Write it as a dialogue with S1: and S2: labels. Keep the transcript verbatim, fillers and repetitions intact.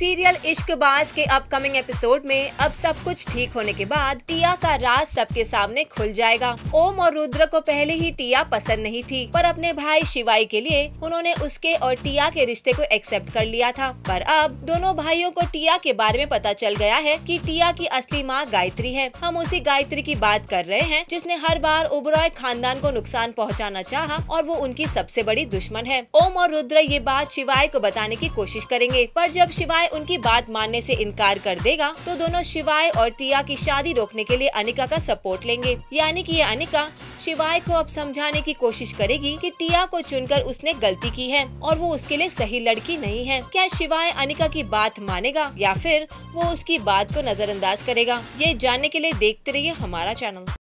S1: Serial Ishqbaaz के upcoming episode में अब सब कुछ ठीक होने के बाद टिया का राज सबके सामने खुल जाएगा। ओम और रुद्र को पहले ही टिया पसंद नहीं थी, पर अपने भाई शिवाई के लिए उन्होंने उसके और टिया के रिश्ते को एक्सेप्ट कर लिया था। पर अब दोनों भाइयों को टिया के बारे में पता चल गया है कि टिया की असली माँ गायत्री है। हम उसी गायत्री की बात कर रहे हैं जिसने हर बार ओबरॉय खानदान को नुकसान पहुँचाना चाहा और वो उनकी सबसे बड़ी दुश्मन है। ओम और रुद्र ये बात शिवाई को बताने की कोशिश करेंगे, पर जब शिवाय उनकी बात मानने से इनकार कर देगा तो दोनों शिवाय और टिया की शादी रोकने के लिए अनिका का सपोर्ट लेंगे। यानी कि ये अनिका शिवाय को अब समझाने की कोशिश करेगी कि टिया को चुनकर उसने गलती की है और वो उसके लिए सही लड़की नहीं है। क्या शिवाय अनिका की बात मानेगा या फिर वो उसकी बात को नजरअंदाज करेगा? ये जानने के लिए देखते रहिए हमारा चैनल।